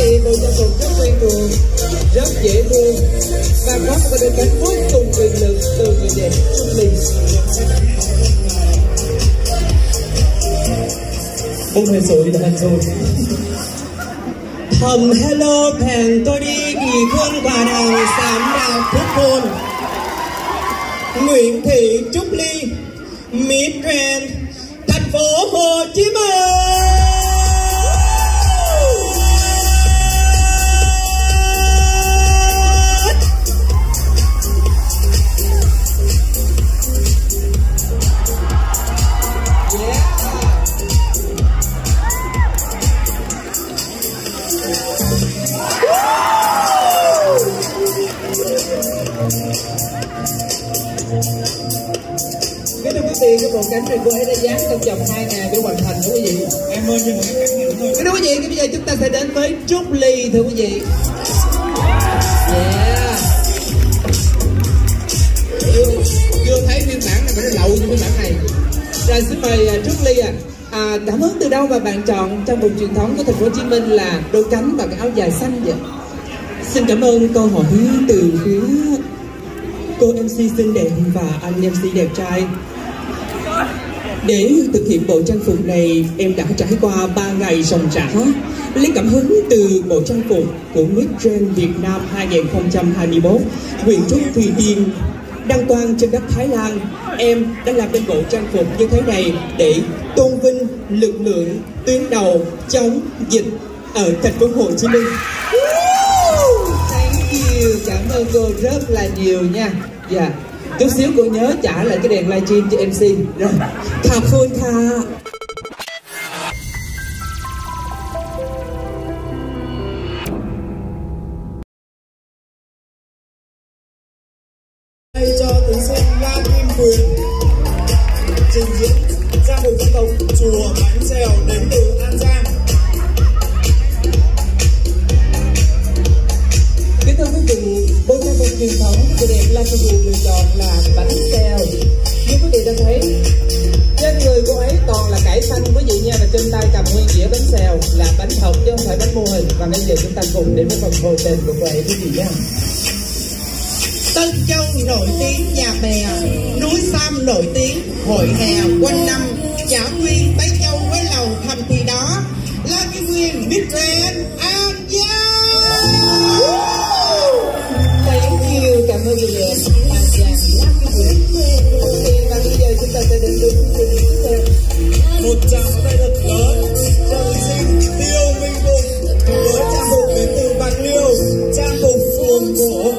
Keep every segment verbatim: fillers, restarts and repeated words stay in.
vị, bộ trang phục rất quen thuộc, rất dễ thương và có một cái cánh vô cùng quyền lực từ người đẹp Trúc Ly. Bông hơi sôi đã rồi. Thầm hello thèn tôi đi kỳ khương và đằng sám đạo thuốc hồn. Nguyễn Thị Trúc Ly, Miss Grand, thành phố Hồ Chí Minh. Kính thưa quý vị, cái bộ cánh này cô ấy đã dán trong vòng hai ngày để hoàn thành thưa quý vị. Em ơi, nhưng mà cái cánh này thôi. Kính thưa quý vị, bây giờ chúng ta sẽ đến với Trúc Ly thưa quý vị. Yeah. Chưa, chưa thấy phiên bản này mà nó lậu như phiên bản này. Rồi xin mời uh, Trúc Ly à. à. Cảm ơn từ đâu mà bạn chọn trang phục truyền thống của thành phố Hồ Chí Minh là đôi cánh và cái áo dài xanh vậy? Xin cảm ơn câu hỏi từ phía cô em xê xinh đẹp và anh em xê đẹp trai. Để thực hiện bộ trang phục này, em đã trải qua ba ngày ròng rã, lấy cảm hứng từ bộ trang phục của Miss Grand Việt Nam hai không hai mốt, Nguyễn Trúc Thùy Tiên, đăng quang trên đất Thái Lan. Em đã làm nên bộ trang phục như thế này để tôn vinh lực lượng tuyến đầu chống dịch ở thành phố Hồ Chí Minh. Thank you, cảm ơn cô rất là nhiều nha. Dạ, yeah. Chút xíu cô nhớ trả lại cái đèn livestream cho em xê. Rồi, khắp khôn tha. Đây cho thí sinh La Kim Quyền trình diễn trang phục dân tộc chùa Bánh Xèo đến từ An Giang. Kính thưa quý vị, bộ trang phục truyền thống của đẹp La Kim Quyền lựa chọn là bánh xèo. Như quý vị đã thấy, trên người cô ấy toàn là cải xanh quý vị nha, và trên tay cầm nguyên dĩa bánh xèo là bánh thật chứ không phải bánh mô hình. Và bây giờ chúng ta cùng đến với phần hồ tên của cô ấy quý vị nhé. Tân Châu nổi tiếng nhà bè, núi Sam nổi tiếng hội hè quanh năm, Chả Nguyên Bái Châu với lầu thầm thì đó, La Kim Nguyên Miss Grand An Giang. Thank you, cảm ơn người đẹp An Giang La Kim Nguyên. Và bây giờ chúng ta sẽ đến với chương trình tiếp theo. Một tràng tay thật lớn cho thí sinh Tiêu Minh Phụng với trang phục đến từ Bạc Liêu, trang phục phường cổ.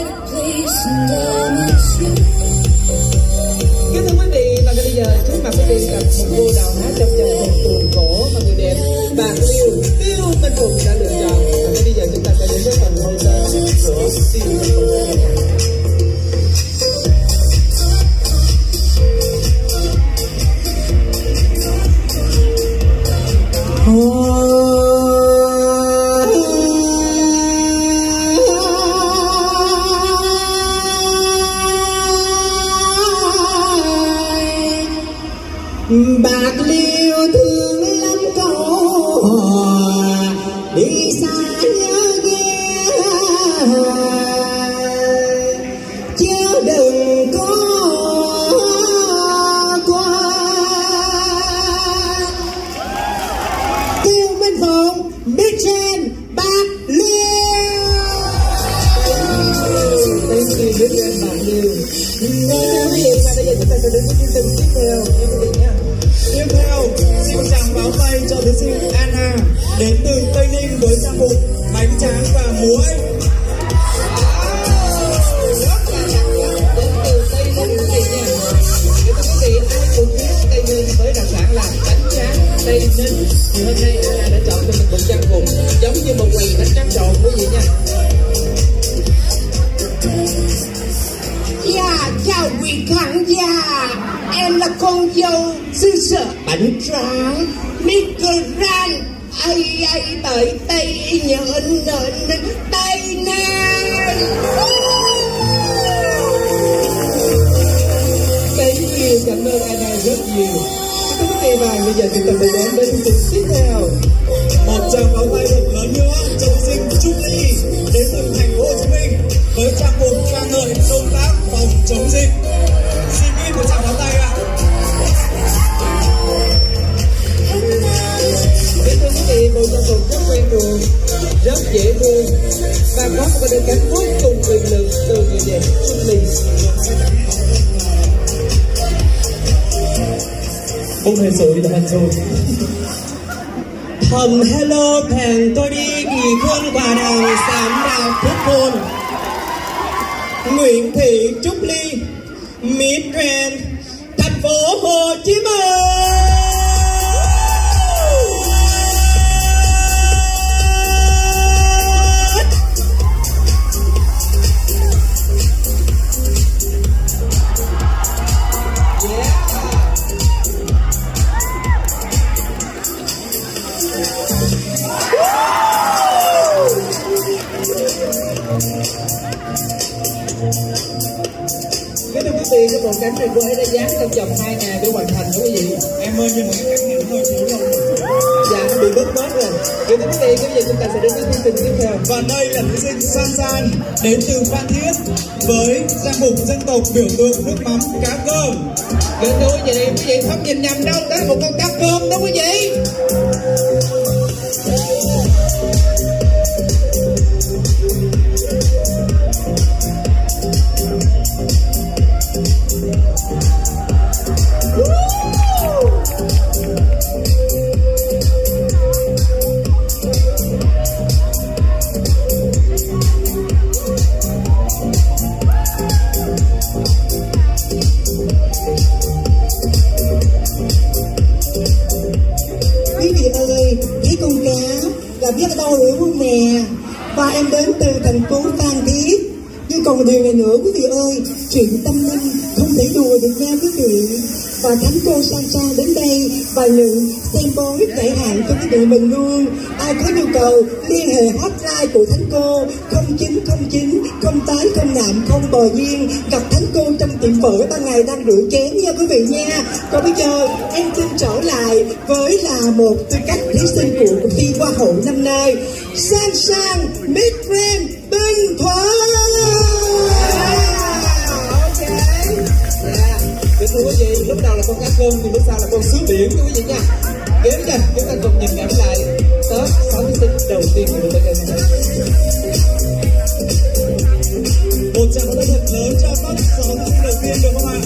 Kính thưa quý vị, và bây giờ trước mặt quý vị là một cô đào hát trong dòng một tuồng cổ mà người đẹp Bạc Liêu Tiêu Minh Phụng đã lựa chọn. Và bây giờ chúng ta sẽ đến với phần hô tên của Tiêu Minh Phụng. Bạc Liêu thương lắm cậu, đi xa nhớ ghé, chứ đừng có qua. Tiêu Minh Phụng, Miss Grand Bạc Liêu. Thank you, Miss Grand Bạc Liêu. Và bây giờ chúng ta sẽ đến với chương trình tiếp theo nha quý vị nha. Tiếp theo, xin chàng báo tay cho thí sinh Anna đến từ Tây Ninh với trang phục bánh tráng và muối. Rất là đặc biệt đến từ Tây Ninh quý vị nha. Để quý vị ai cũng biết Tây Ninh với đặc sản là bánh tráng Tây Ninh. Thì hôm nay Anna đã chọn cho mình một trang phục giống như một quầy bánh tráng trộn quý vị nha. Dạ, chào quý khán giả, em là con dâu xứ sở bánh tráng Miss Grand ai ai tới Tây nhẫn nền Tây Nam. Thank you, cảm ơn Anna rất nhiều. Thưa quý vị, và bây giờ chúng ta sẽ đến với chương trình tiếp theo. Một tràng pháo tay thật lớn nữa cho thí sinh thương và có một cái cảm vô cùng quyền lực từ người đẹp Xuân Ly. Bông hề sủi là hành rồi. Thầm hello thèn tôi đi kỳ khương quả đằng sám đào phúc hồn. Nguyễn Thị Trúc Ly, Miss Grand, thành phố Hồ Chí Minh. Cái thưa quý vị, cái bộ cánh này cô ấy đã dán trong vòng hai ngày để hoàn thành đó quý vị. Em ơi, nhưng mà cái cảnh này hơi thiếu lâu rồi. Dạ, nó bị bớt bớt rồi. Vậy thưa quý vị, bây giờ chúng ta sẽ đến với chương trình tiếp theo. Và đây là thí sinh San San đến từ Phan Thiết với trang phục dân tộc biểu tượng nước mắm cá cơm. Vậy thưa quý vị, quý vị không nhìn nhầm đâu, đó là một con cá cơm đó quý vị. Biết đâu hiểu không nè. Và em đến từ thành phố Phan Thiết. Nhưng còn một điều này nữa quý vị ơi, chuyện tâm linh không thể đùa được nha quý vị. Và thánh cô San San đến đây và nhận xem bói giải hạn cho quý vị mình luôn. Ai có nhu cầu liên hệ hotline của thánh cô không chín không chín không tám không năm không bò duyên, gặp thánh cô trong tiệm phở ban ngày đang rửa chén nha quý vị nha. Còn bây giờ em xin trở lại với là một tư cách thí sinh của cuộc thi Hoa hậu năm nay, San San Miss Grand Bình Thuận. Thưa quý vị, lúc đầu là con cá cơm thì lúc sau là con sứa biển thưa quý vị nha. Kế nha, chúng ta cùng nhìn nhận lại top sáu thí sinh đầu tiên của buổi tối ngày hôm nay. Một tràng pháo tay thật lớn cho top sáu thí sinh đầu tiên được không ạ?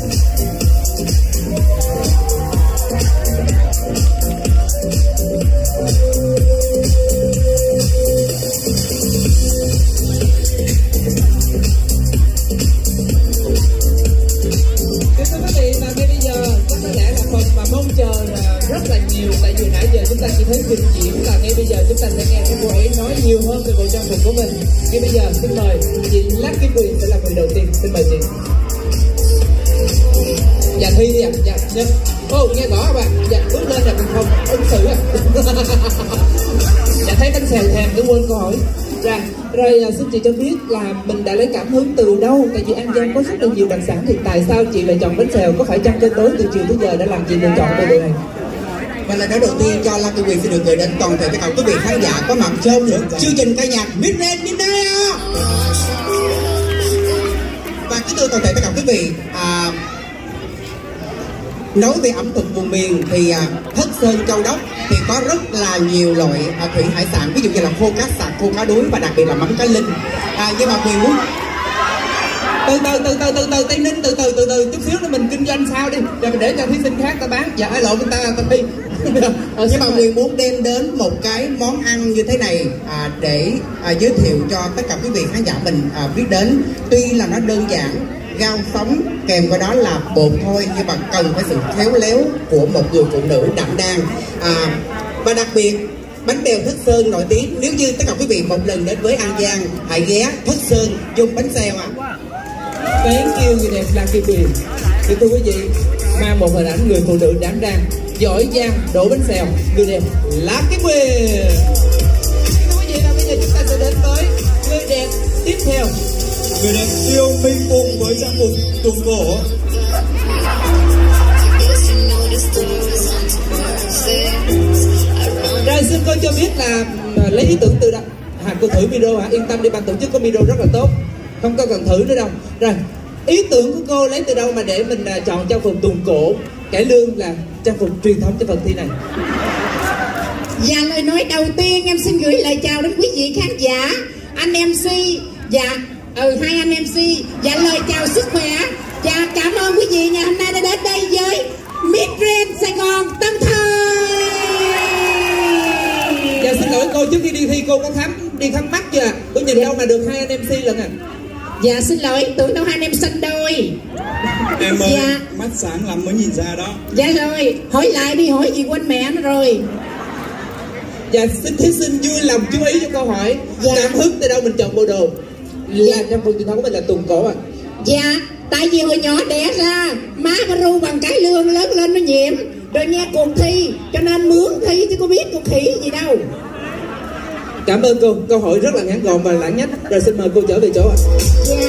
Tại vì nãy giờ chúng ta chỉ thấy trình diễn, và ngay bây giờ chúng ta sẽ nghe các cô ấy nói nhiều hơn về bộ trang phục của mình. Ngay bây giờ xin mời chị Lucky Queen sẽ là người đầu tiên. Xin mời chị. Dạ Thi đi ạ. Dạ Nhân. Ô nghe rõ các bạn. Dạ bước lên là mình không ứng xử ạ. Dạ thấy bánh xèo thèm cứ quên câu hỏi. Rồi, rồi xin chị cho biết là mình đã lấy cảm hứng từ đâu? Tại vì An Giang có rất là nhiều đặc sản, thì tại sao chị lại chọn bánh xèo? Có phải chăng cân đối từ chiều tới giờ đã làm chị lựa chọn về điều này? Và lời nói đầu tiên cho Lucky Queen xin được gửi đến toàn thể tất cả quý vị khán giả có mặt trong chương trình ca nhạc Miss Grand Midnight. Và kính thưa toàn thể tất cả quý vị, à, nói về ẩm thực vùng miền thì à, Thất Sơn Châu Đốc thì có rất là nhiều loại à, thủy hải sản, ví dụ như là khô cá sặc, khô cá đuối và đặc biệt là mắm cá linh. À, nhưng mà Quyền muốn từ từ từ từ từ từ Tây Ninh từ từ từ từ chút xíu nữa mình kinh doanh sao đi, rồi mình để cho thí sinh khác ta bán. Dạ ai lộn người ta ta đi. Nhưng mà Quyền muốn đem đến một cái món ăn như thế này à, để à, giới thiệu cho tất cả quý vị khán giả mình à, biết đến. Tuy là nó đơn giản, rau sống kèm vào đó là bột thôi, nhưng mà cần phải sự khéo léo của một người phụ nữ đđảm đang. À, và đặc biệt bánh bèo Thất Sơn nổi tiếng. Nếu như tất cả quý vị một lần đến với An Giang, hãy ghé Thất Sơn dùng bánh xèo ạ. À. Thank you người đẹp Lucky Queen. Thưa quý vị, mang một hình ảnh người phụ nữ đảm đang, giỏi giang đổ bánh xèo, người đẹp Lucky Queen. Thưa quý vị, và bây giờ chúng ta sẽ đến với người đẹp tiếp theo. Người đẹp Tiêu Minh Phụng với trang phục tuồng cổ. Rồi xin cô cho biết là lấy ý tưởng từ đâu? À, cô thử video hả? Yên tâm đi, ban tổ chức có video rất là tốt, không có cần thử nữa đâu. Rồi ý tưởng của cô lấy từ đâu mà để mình uh, chọn trang phục tuồng cổ cải lương là trang phục truyền thống cho phần thi này? Và lời nói đầu tiên em xin gửi lời chào đến quý vị khán giả, anh em xê, dạ, ừ hai anh em xê, dạ lời chào sức khỏe, và cảm ơn quý vị ngày hôm nay đã đến đây với Miss Grand Sài Gòn Tân Thời. Dạ xin lỗi cô, trước khi đi thi cô có khám đi khám mắt chưa? Tôi nhìn đâu mà được hai anh em xê lần à? Dạ xin lỗi, tưởng đâu hai anh em sinh đôi. Em ơi, dạ. mắt sáng lắm mới nhìn ra đó. Dạ rồi, hỏi lại đi, hỏi gì quên mẹ nó rồi. Dạ xin thí sinh vui lòng chú ý cho câu hỏi. Dạ. Cảm hứng từ đâu mình chọn bộ đồ? Là trang phục truyền thống của mình là tuồng cổ à? Dạ, tại vì hồi nhỏ đẻ ra má bà ru bằng cái lương, lớn lên nó nhiệm, rồi nghe cuộc thi cho nên mướn thi chứ có biết cuộc khỉ gì đâu. Cảm ơn cô, câu hỏi rất là ngắn gọn và lãng nhách. Rồi xin mời cô trở về chỗ ạ. Dạ.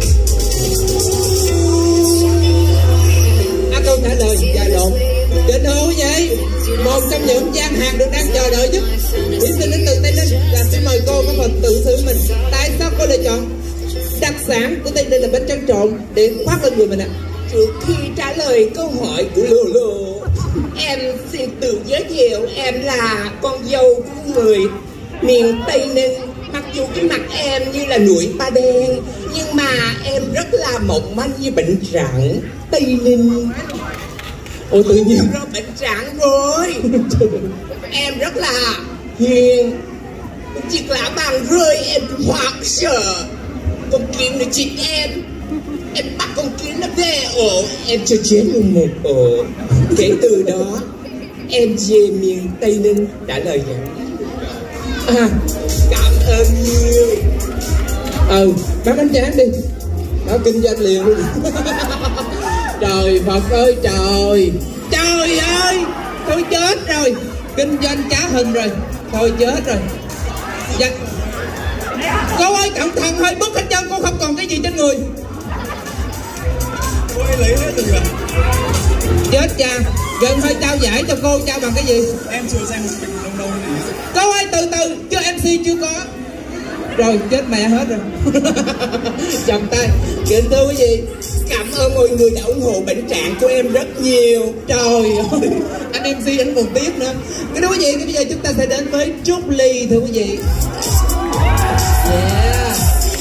À, câu trả lời dạ lộn. Kính thưa quý vị, một trong những gian hàng được đang chờ đợi nhất thí sinh đến từ Tây Ninh là xin mời cô có phần tự xử mình. Tại sao cô lựa chọn đặc sản của Tây Ninh là bánh tráng trộn để khoác lên người mình ạ? À? Trước khi trả lời câu hỏi của Lô Lô, em xin tự giới thiệu em là con dâu của người miền Tây Ninh. Mặc dù cái mặt em như là núi Ba Đen, nhưng mà em rất là mỏng manh như bệnh trạng Tây Ninh. Ồ tự nhiên Rồi bệnh trạng rồi. Em rất là hiền, chỉ là bàn rơi em hoảng sợ. Con kiến nó chích em, em bắt con kiến nó về ổ, em cho chết luôn một ổ. Kể từ đó em về miền Tây Ninh. Trả lời vậy. à, Cảm ơn nhiều. Ừ, bán bánh tráng đi. Đó kinh doanh liền luôn. Trời Phật ơi trời. Trời ơi, tôi chết rồi. Kinh doanh cá hình rồi. Thôi chết rồi. Dạ. Cô ơi cẩn thận hơi bứt hết chân, cô không còn cái gì trên người. Cô ấy lấy hết rồi. Chết cha. Gần hơi trao giải cho cô, trao bằng cái gì? Em chưa xem một bình đông đông này. Cô ơi từ từ, chứ em xê chưa có. Rồi chết mẹ hết rồi. Chồng tay. Kính thưa quý vị, cảm ơn mọi người đã ủng hộ bệnh trạng của em rất nhiều. Trời ơi, anh em xê anh còn tiếc nữa. Cái đó quý vị, bây giờ chúng ta sẽ đến với Trúc Ly thưa quý vị. Yeah.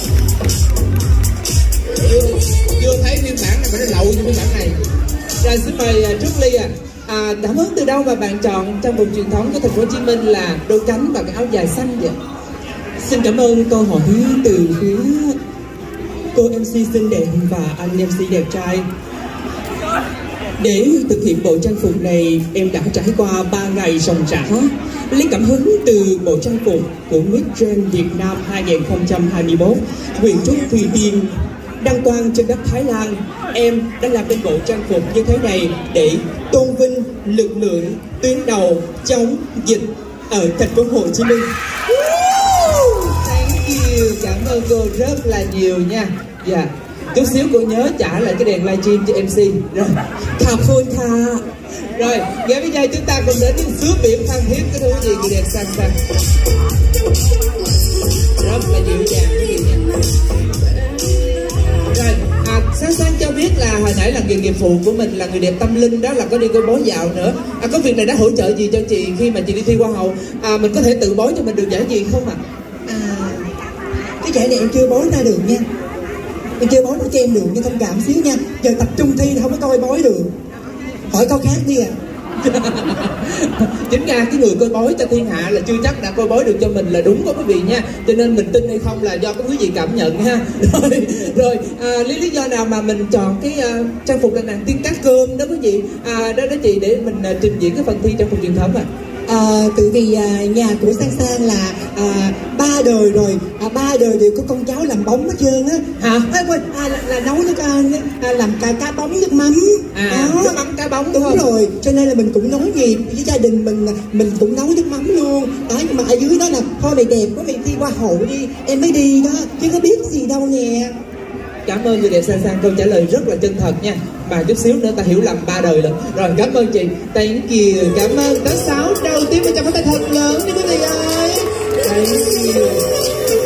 Chưa, chưa thấy phiên bản này mà nó lậu như phiên bản này. Rồi xin mời uh, Trúc Ly à. À, cảm hứng từ đâu mà bạn chọn trang phục truyền thống của thành phố Hồ Chí Minh là đôi cánh và cái áo dài xanh vậy? Xin cảm ơn câu hỏi từ phía cô em xê xinh đẹp và anh em xê đẹp trai. Để thực hiện bộ trang phục này, em đã trải qua ba ngày ròng rã, lấy cảm hứng từ bộ trang phục của Miss Grand Việt Nam hai không hai mốt, Nguyễn Trúc Thùy Tiên đăng quang trên đất Thái Lan. Em đã làm nên bộ trang phục như thế này để tôn vinh lực lượng tuyến đầu chống dịch ở thành phố Hồ Chí Minh. Thank you, cảm ơn cô rất là nhiều nha. Dạ, yeah. Chút xíu cô nhớ trả lại cái đèn livestream cho em xê. Rồi, Thà khôi tha. rồi, ngay bây giờ chúng ta cùng đến với xứ biển Phan Thiết cái thứ gì người đẹp sang sang. Rất là dịu dàng cái gì nha. Rồi, à, Sáng Sáng cho biết là hồi nãy là nghề nghiệp phụ của mình là người đẹp tâm linh, đó là có đi coi bói dạo nữa. À, có việc này đã hỗ trợ gì cho chị khi mà chị đi thi Hoa hậu? À, mình có thể tự bói cho mình được giải gì không ạ? À, cái giải này em chưa bói ra được nha. Em chưa bói ra cho em được, nhưng thông cảm xíu nha. Giờ tập trung thi không có coi bói được. Hỏi câu khác đi à. Chính ra cái người coi bói cho thiên hạ là chưa chắc đã coi bói được cho mình là đúng đó quý vị nha. Cho nên mình tin hay không là do có quý vị cảm nhận ha. Rồi, rồi à, lý lý do nào mà mình chọn cái uh, trang phục là nàng tiên cát cơm đó quý vị? À, đó đó chị, để mình uh, trình diễn cái phần thi trang phục truyền thống à. À, tự vì à, nhà của Sang Sang là à, ba đời rồi, à, ba đời đều có con cháu làm bóng hết trơn á. Hả? À, quên, à, là, là nấu nước à, à, làm cá cá bóng nước mắm. À, đó. nước mắm cá bóng đúng không? rồi, cho nên là mình cũng nối nghiệp với gia đình mình, mình cũng nấu nước mắm luôn. Đó, nhưng mà ở dưới đó là thôi mày đẹp quá, mày thi Hoa hậu đi, em mới đi đó, chứ có biết gì đâu nè. Cảm ơn người đẹp Sang Sang, câu trả lời rất là chân thật nha. Mà chút xíu nữa ta hiểu lầm ba đời lận. Rồi cảm ơn chị. Thank you. Cảm ơn tháng sáu đầu tiên mà cho một tay thật lớn đi quý vị ơi. Thank you.